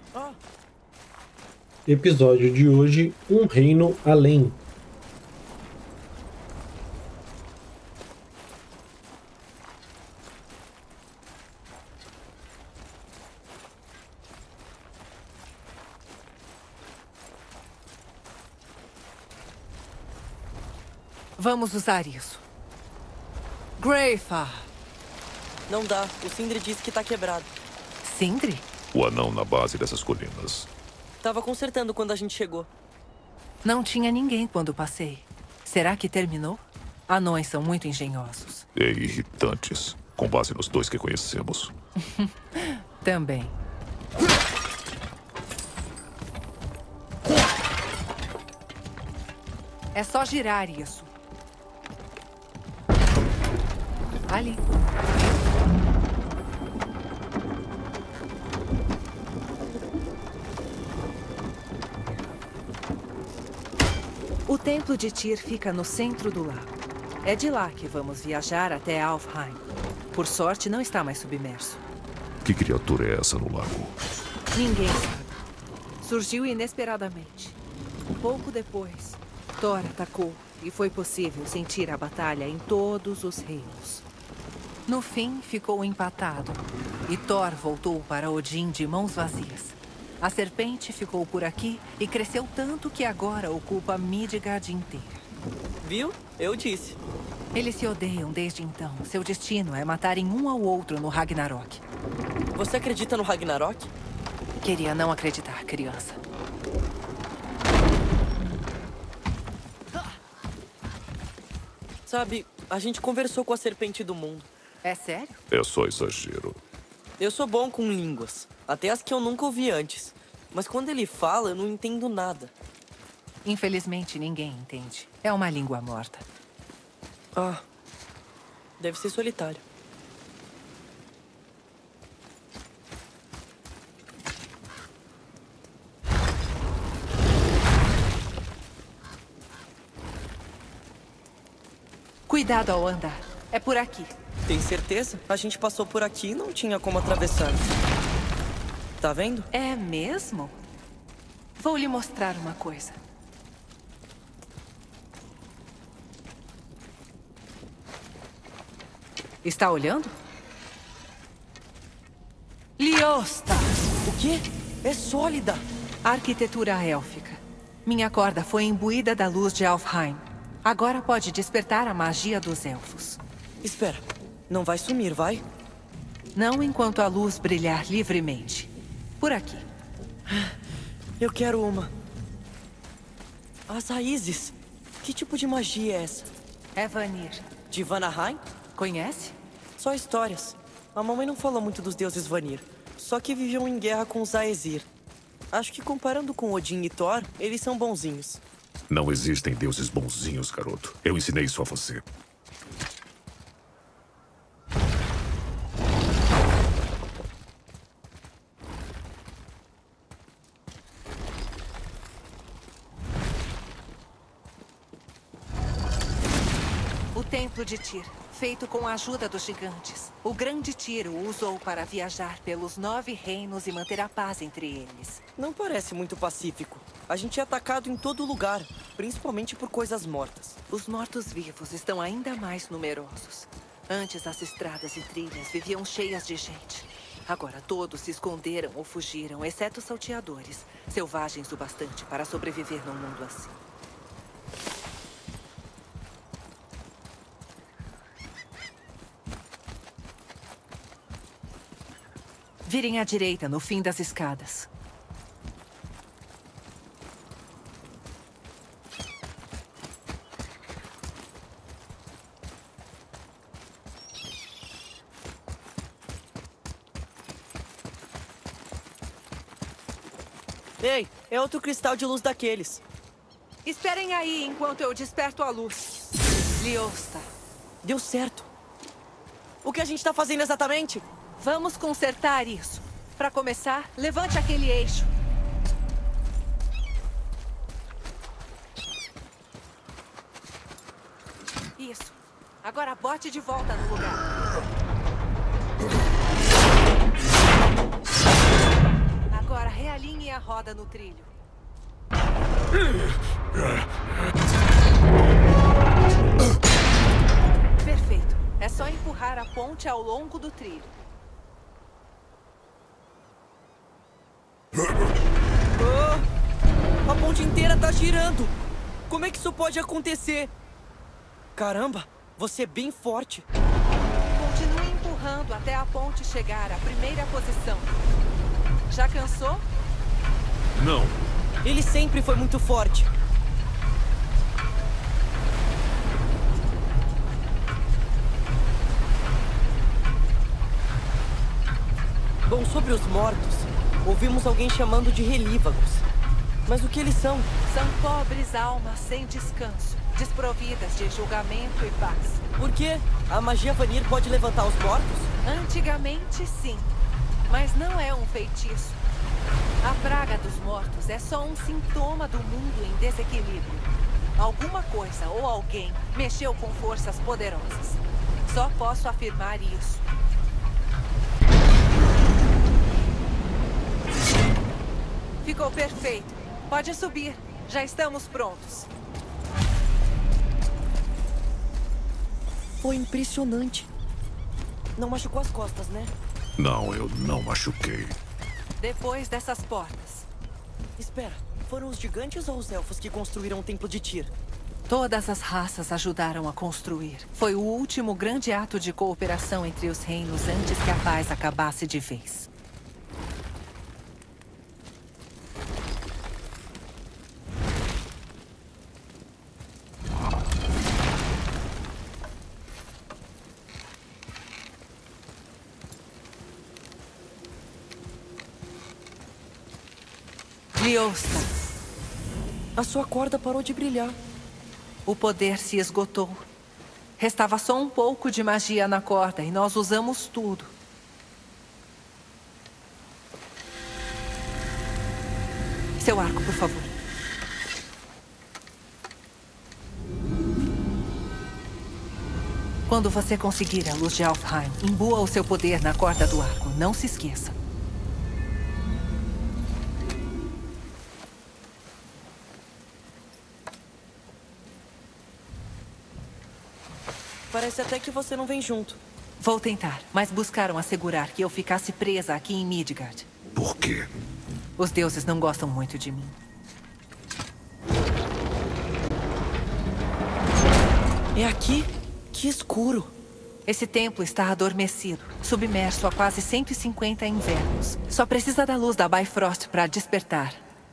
Ah, Episódio de hoje: Um Reino Além. Vamos usar isso. Greyfa! não dá. O Sindri disse que tá quebrado. Sindri? O anão na base dessas colinas. Tava consertando quando a gente chegou. Não tinha ninguém quando passei. Será que terminou? Anões são muito engenhosos. E irritantes, com base nos dois que conhecemos. Também. É só girar isso. Ali. O templo de Tyr fica no centro do lago. É de lá que vamos viajar até Alfheim. Por sorte, não está mais submerso. Que criatura é essa no lago? Ninguém sabe. Surgiu inesperadamente. Pouco depois, Thor atacou e foi possível sentir a batalha em todos os reinos. No fim, ficou empatado. E Thor voltou para Odin de mãos vazias. A serpente ficou por aqui e cresceu tanto que agora ocupa Midgard inteira. Viu? Eu disse. Eles se odeiam desde então. Seu destino é matarem um ao outro no Ragnarok. Você acredita no Ragnarok? Queria não acreditar, criança. Sabe, a gente conversou com a Serpente do Mundo. É sério? É só exagero. Eu sou bom com línguas. Até as que eu nunca ouvi antes. Mas quando ele fala, eu não entendo nada. Infelizmente, ninguém entende. É uma língua morta. Ah, deve ser solitário. Cuidado ao andar. É por aqui. Tem certeza? A gente passou por aqui e não tinha como atravessar. Tá vendo? É mesmo? Vou lhe mostrar uma coisa. Está olhando? Liosta! O quê? É sólida! Arquitetura élfica. Minha corda foi imbuída da luz de Alfheim. Agora pode despertar a magia dos elfos. Espera, não vai sumir, vai? Não enquanto a luz brilhar livremente. Por aqui. Eu quero uma. As raízes. Que tipo de magia é essa? É Vanir. De Vanaheim? Conhece? Só histórias. A mamãe não falou muito dos deuses Vanir. Só que viviam em guerra com os Aesir. Acho que comparando com Odin e Thor, eles são bonzinhos. Não existem deuses bonzinhos, garoto. Eu ensinei isso a você. O Templo de Tyr, feito com a ajuda dos gigantes. O Grande Tyr o usou para viajar pelos 9 reinos e manter a paz entre eles. Não parece muito pacífico. A gente é atacado em todo lugar, principalmente por coisas mortas. Os mortos-vivos estão ainda mais numerosos. Antes, as estradas e trilhas viviam cheias de gente. Agora todos se esconderam ou fugiram, exceto os salteadores, selvagens o bastante para sobreviver num mundo assim. Virem à direita, no fim das escadas. Ei, é outro cristal de luz daqueles. Esperem aí enquanto eu desperto a luz. Liosta. Deu certo. O que a gente tá fazendo exatamente? Vamos consertar isso. Para começar, levante aquele eixo. Isso. Agora bote de volta no lugar. Agora realinhe a roda no trilho. Perfeito. É só empurrar a ponte ao longo do trilho. A ponte inteira tá girando! Como é que isso pode acontecer? Caramba, você é bem forte. Continue empurrando até a ponte chegar à primeira posição. Já cansou? Não. Ele sempre foi muito forte. Bom, sobre os mortos, ouvimos alguém chamando de relívagos. Mas o que eles são? São pobres almas sem descanso, desprovidas de julgamento e paz. Por quê? A magia Vanir pode levantar os mortos? Antigamente, sim. Mas não é um feitiço. A praga dos mortos é só um sintoma do mundo em desequilíbrio. Alguma coisa ou alguém mexeu com forças poderosas. Só posso afirmar isso. Ficou perfeito. Pode subir. Já estamos prontos. Foi impressionante. Não machucou as costas, né? Não, eu não machuquei. Depois dessas portas. Espera, foram os gigantes ou os elfos que construíram o Templo de Tyr? Todas as raças ajudaram a construir. Foi o último grande ato de cooperação entre os reinos antes que a paz acabasse de vez. Liosta. A sua corda parou de brilhar. O poder se esgotou. Restava só um pouco de magia na corda e nós usamos tudo. Seu arco, por favor. Quando você conseguir a luz de Alfheim, imbua o seu poder na corda do arco. Não se esqueça. Parece até que você não vem junto. Vou tentar, mas buscaram assegurar que eu ficasse presa aqui em Midgard. Por quê? Os deuses não gostam muito de mim. É aqui? Que escuro. Esse templo está adormecido, submerso há quase 150 invernos. Só precisa da luz da Bifrost para despertar.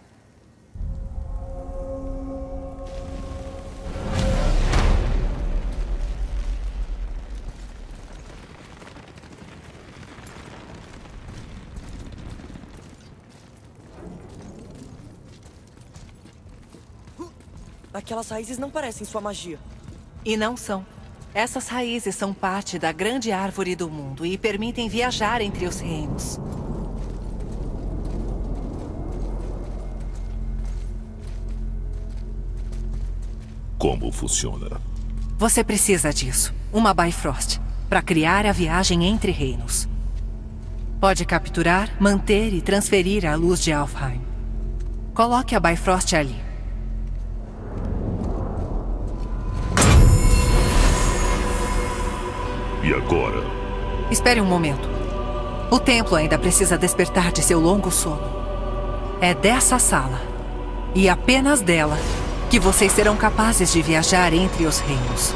Aquelas raízes não parecem sua magia. E não são. Essas raízes são parte da grande árvore do mundo e permitem viajar entre os reinos. Como funciona? Você precisa disso. Uma Bifrost. Para criar a viagem entre reinos. Pode capturar, manter e transferir a luz de Alfheim. Coloque a Bifrost ali. E agora? Espere um momento. O templo ainda precisa despertar de seu longo sono. É dessa sala, e apenas dela, que vocês serão capazes de viajar entre os reinos.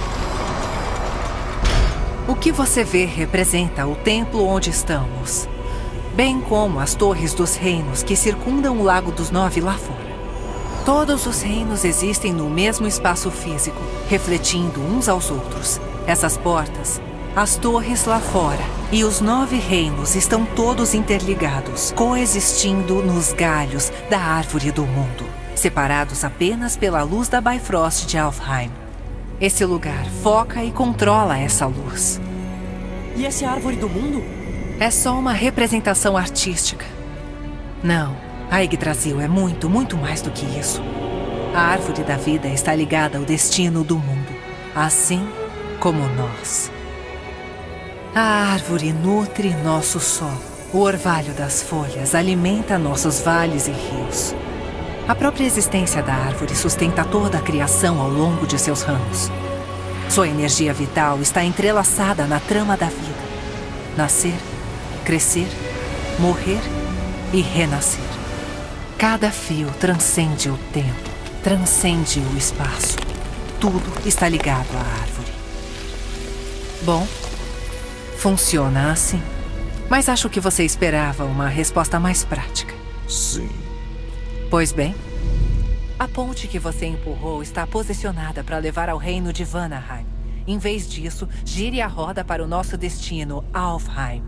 O que você vê representa o templo onde estamos, bem como as torres dos reinos que circundam o Lago dos Nove lá fora. Todos os reinos existem no mesmo espaço físico, refletindo uns aos outros. Essas portas, as torres lá fora e os 9 reinos estão todos interligados, coexistindo nos galhos da árvore do mundo, separados apenas pela luz da Bifrost de Alfheim. Esse lugar foca e controla essa luz. E essa é a árvore do mundo? É só uma representação artística. Não, a Yggdrasil é muito, muito mais do que isso. A árvore da vida está ligada ao destino do mundo, assim como nós. A árvore nutre nosso solo, O orvalho das folhas alimenta nossos vales e rios. A própria existência da árvore sustenta toda a criação ao longo de seus ramos. Sua energia vital está entrelaçada na trama da vida. Nascer, crescer, morrer e renascer. Cada fio transcende o tempo, transcende o espaço. Tudo está ligado à árvore. Bom, funciona assim. Mas acho que você esperava uma resposta mais prática. Sim. Pois bem, a ponte que você empurrou está posicionada para levar ao reino de Vanaheim. Em vez disso, gire a roda para o nosso destino, Alfheim.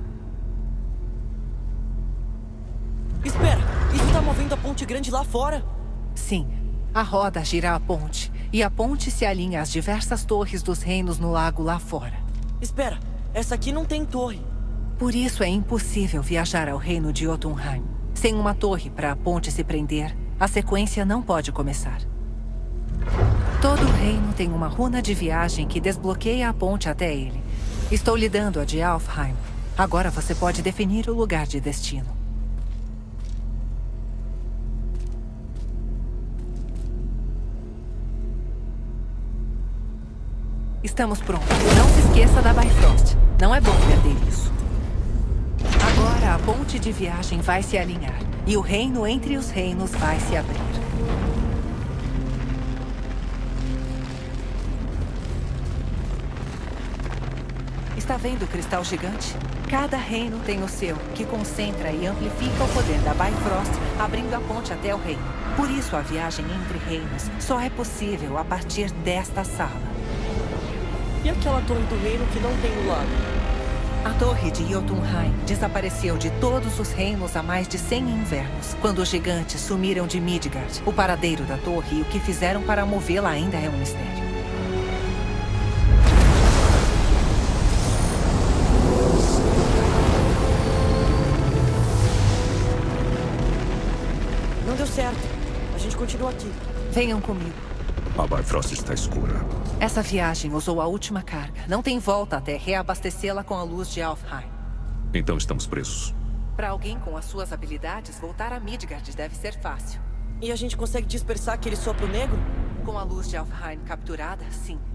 Espera! Isso tá movendo a ponte grande lá fora? Sim, a roda gira a ponte, e a ponte se alinha às diversas torres dos reinos no lago lá fora. Espera, essa aqui não tem torre. Por isso é impossível viajar ao reino de Jotunheim. Sem uma torre para a ponte se prender, a sequência não pode começar. Todo reino tem uma runa de viagem que desbloqueia a ponte até ele. Estou lhe dando a de Alfheim. Agora você pode definir o lugar de destino. Estamos prontos. Não se esqueça da Bifrost. Não é bom perder isso. Agora a ponte de viagem vai se alinhar. E o reino entre os reinos vai se abrir. Está vendo o cristal gigante? Cada reino tem o seu, que concentra e amplifica o poder da Bifrost, abrindo a ponte até o reino. Por isso a viagem entre reinos só é possível a partir desta sala. E aquela torre do reino que não tem no lado? A torre de Jotunheim desapareceu de todos os reinos há mais de 100 invernos, quando os gigantes sumiram de Midgard. O paradeiro da torre e o que fizeram para movê-la ainda é um mistério. Não deu certo. A gente continua aqui. Venham comigo. A Bifrost está escura. Essa viagem usou a última carga. Não tem volta até reabastecê-la com a luz de Alfheim. Então estamos presos. Para alguém com as suas habilidades, voltar a Midgard deve ser fácil. E a gente consegue dispersar aquele sopro negro? Com a luz de Alfheim capturada, sim.